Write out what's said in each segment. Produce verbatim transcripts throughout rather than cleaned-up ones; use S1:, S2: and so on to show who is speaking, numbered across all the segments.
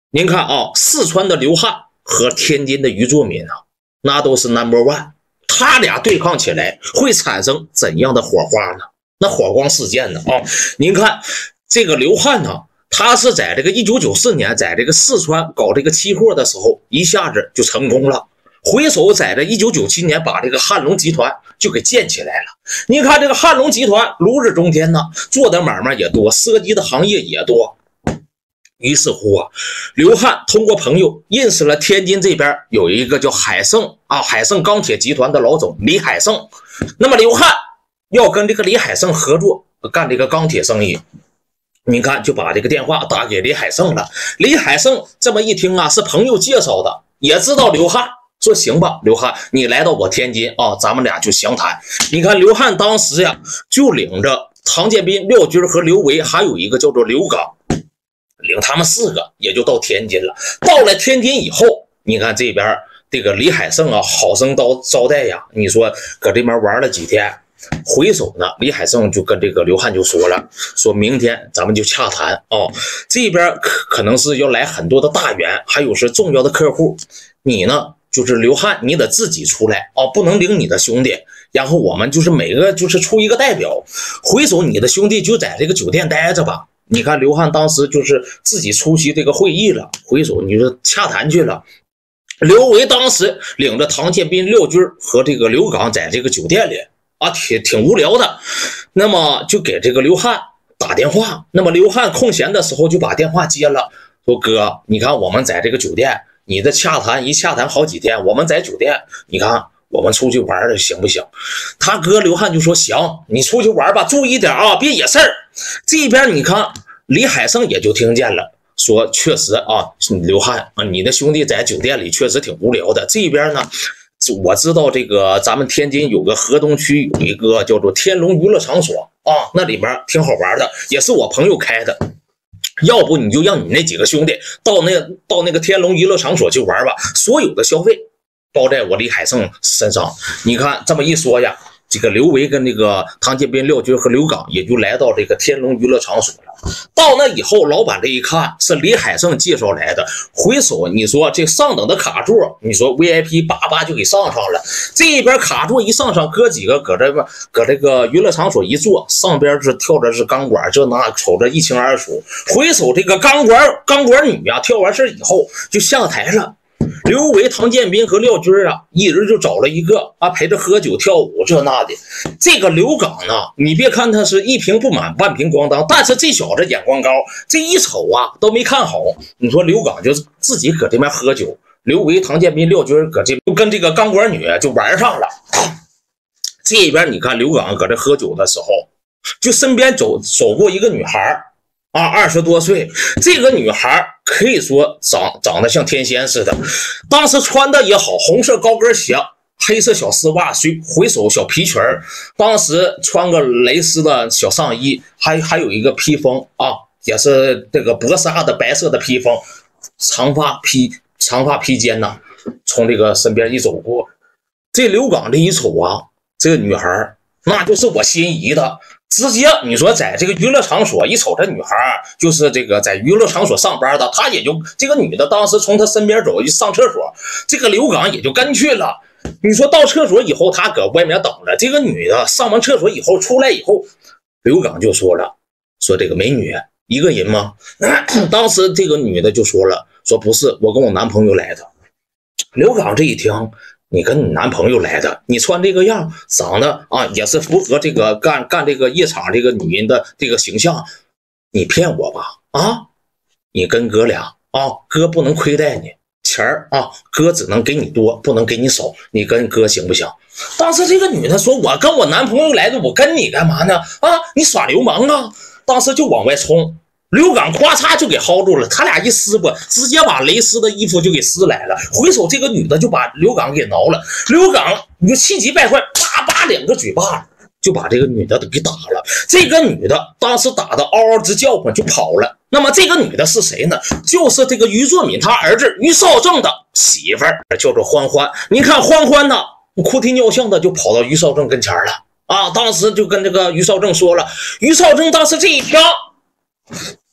S1: 您看啊，四川的刘汉和天津的于作敏啊，那都是 number one。他俩对抗起来会产生怎样的火花呢？那火光事件呢？啊，您看这个刘汉呢，他是在这个一九九四年在这个四川搞这个期货的时候，一下子就成功了。回首在这一九九七年把这个汉龙集团就给建起来了。你看这个汉龙集团如日中天呢，做的买卖也多，涉及的行业也多。于是乎啊，刘汉通过朋友认识了天津这边有一个叫海盛啊，海盛钢铁集团的老总李海盛。那么刘汉要跟这个李海盛合作干这个钢铁生意，你看就把这个电话打给李海盛了。李海盛这么一听啊，是朋友介绍的，也知道刘汉，说行吧，刘汉你来到我天津啊，咱们俩就详谈。你看刘汉当时呀，就领着唐建斌、廖军和刘维，还有一个叫做刘刚，领他们四个也就到天津了。到了天津以后，你看这边这个李海盛啊，好生招招待呀，你说搁这边玩了几天，回首呢，李海盛就跟这个刘汉就说了，说明天咱们就洽谈哦，这边可能是要来很多的大员，还有是重要的客户，你呢就是刘汉，你得自己出来哦，不能领你的兄弟，然后我们就是每个就是出一个代表，回首你的兄弟就在这个酒店待着吧。你看刘汉当时就是自己出席这个会议了，回首你说洽谈去了。刘维当时领着唐建斌、廖军和这个刘刚在这个酒店里啊，挺挺无聊的，那么就给这个刘汉打电话。那么刘汉空闲的时候就把电话接了，说哥，你看我们在这个酒店，你的洽谈一洽谈好几天，我们在酒店，你看我们出去玩的行不行？他哥刘汉就说行，你出去玩吧，注意点啊，别惹事儿。这边你看李海盛也就听见了，说确实啊，刘汉啊，你的兄弟在酒店里确实挺无聊的。这边呢，我知道这个咱们天津有个河东区有一个叫做天龙娱乐场所啊，那里面挺好玩的，也是我朋友开的。要不你就让你那几个兄弟到那到那个天龙娱乐场所去玩吧，所有的消费包在我李海盛身上。你看这么一说呀，这个刘维跟那个唐建斌、廖军和刘刚也就来到这个天龙娱乐场所了。到那以后，老板这一看是李海盛介绍来的，回首你说这上等的卡座，你说 V I P 叭叭就给上上了。这边卡座一上上，哥几个搁这边搁这个娱乐场所一坐，上边是跳的是钢管，这那瞅着一清二楚。回首这个钢管钢管女啊，跳完事以后就下台了。刘维、唐建斌和廖军啊，一人就找了一个啊，陪着喝酒跳舞这那的。这个刘刚呢，你别看他是一瓶不满半瓶咣当，但是这小子眼光高，这一瞅啊都没看好。你说刘刚就自己搁这边喝酒，刘维、唐建斌、廖军搁这就跟这个钢管女就玩上了。这边你看刘刚搁这喝酒的时候，就身边走走过一个女孩啊，二十多岁，这个女孩可以说长长得像天仙似的，当时穿的也好，红色高跟鞋，黑色小丝袜，随回手小皮裙，当时穿个蕾丝的小上衣，还还有一个披风啊，也是这个薄纱的白色的披风，长发披长发披肩呐，从这个身边一走过，这刘刚这一瞅啊，这个女孩那就是我心仪的。直接你说在这个娱乐场所一瞅这女孩就是这个在娱乐场所上班的，她也就这个女的当时从她身边走一上厕所，这个刘刚也就跟去了。你说到厕所以后，他搁外面等着，这个女的上完厕所以后出来以后，刘刚就说了，说这个美女一个人吗？当时这个女的就说了，说不是，我跟我男朋友来的。刘刚这一听，你跟你男朋友来的，你穿这个样，长得啊也是符合这个干干这个夜场这个女人的这个形象，你骗我吧？啊，你跟哥俩啊，哥不能亏待你，钱儿啊，哥只能给你多，不能给你少，你跟哥行不行？当时这个女的说，我跟我男朋友来的，我跟你干嘛呢？啊，你耍流氓啊！当时就往外冲。刘刚咵嚓就给薅住了，他俩一撕吧，直接把蕾丝的衣服就给撕来了。回手这个女的就把刘刚给挠了，刘刚你就气急败坏，叭叭两个嘴巴就把这个女的给打了。这个女的当时打的嗷嗷直叫唤就跑了。那么这个女的是谁呢？就是这个于作敏他儿子于少正的媳妇儿，叫做欢欢。你看欢欢呢，哭啼尿相的就跑到于少正跟前了啊！当时就跟这个于少正说了，于少正当时这一听。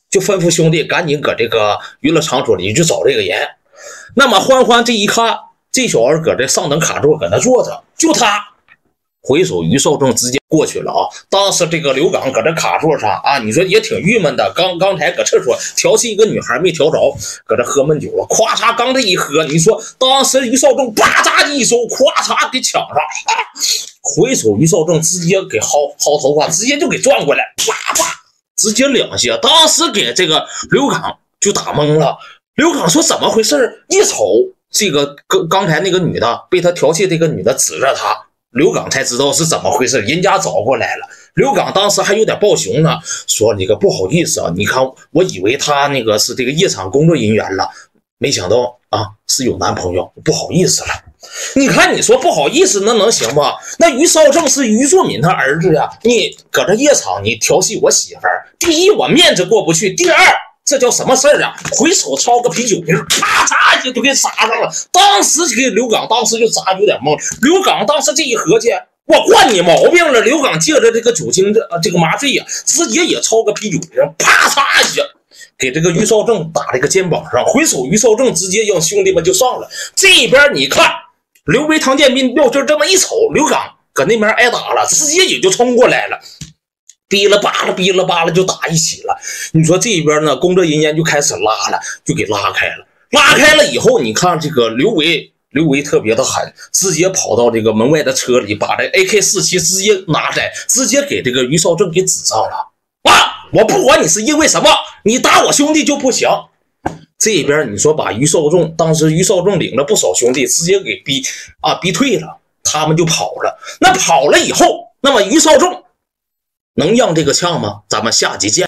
S1: 就吩咐兄弟赶紧搁这个娱乐场所里去找这个人。那么欢欢这一看，这小子搁这上等卡座搁那坐着，就他回首于少正直接过去了啊！当时这个刘刚搁这卡座上啊，你说也挺郁闷的。刚刚才搁厕所调戏一个女孩没调着，搁这喝闷酒了，咵嚓刚这一喝，你说当时于少正啪嚓一手，咵嚓给抢上，啊、回首于少正直接给薅薅头发，直接就给转过来，啪啪，直接两下，当时给这个刘刚就打懵了。刘刚说怎么回事？一瞅这个刚刚才那个女的被他调戏，这个女的指着他。刘刚才知道是怎么回事，人家找过来了。刘刚当时还有点抱熊呢，说那个不好意思啊，你看我以为他那个是这个夜场工作人员了，没想到啊是有男朋友，不好意思了。你看你说不好意思那能行吗？那于少正是于作敏他儿子呀，你搁这夜场你调戏我媳妇儿，第一我面子过不去，第二这叫什么事儿啊？回手抄个啤酒瓶，啪嚓一下就给撒上了。当时给刘刚当时就砸有点懵。刘刚当时这一合计，我惯你毛病了。刘刚借着这个酒精的这个麻醉呀、啊，直接也抄个啤酒瓶，啪嚓一下给这个于少正打这个肩膀上。回手于少正直接让兄弟们就上了。这边你看刘维、唐建斌撂这这么一瞅，刘刚搁那边挨打了，直接也就冲过来了。哔了吧啦，哔了吧啦就打一起了。你说这边呢，工作人员就开始拉了，就给拉开了。拉开了以后，你看这个刘维，刘维特别的狠，直接跑到这个门外的车里，把这 A K 四十七 直接拿来，直接给这个于少正给指上了。啊！我不管你是因为什么，你打我兄弟就不行。这边你说把于少正，当时于少正领了不少兄弟，直接给逼啊逼退了，他们就跑了。那跑了以后，那么于少正能让这个呛吗？咱们下集见。